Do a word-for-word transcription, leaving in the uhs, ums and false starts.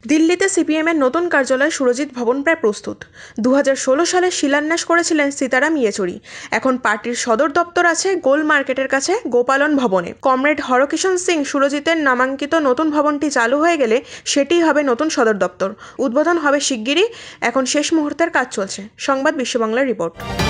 দিল্লিতে সিপিএমের নতুন কার্যালয় সুরজিৎ ভবন প্রায় প্রস্তুত। দু হাজার ষোলো সালে শিলান্যাস করেছিলেন সীতারাম ইয়েচুরি। এখন পার্টির সদর দপ্তর আছে গোল মার্কেটের কাছে গোপালন ভবনে। কমরেড হরকিষণ সিং সুরজিতের নামাঙ্কিত নতুন ভবনটি চালু হয়ে গেলে সেটিই হবে নতুন সদর দপ্তর। উদ্বোধন হবে শিগগিরই। এখন শেষ মুহূর্তের কাজ চলছে। সংবাদ বিশ্ব বাংলার রিপোর্ট।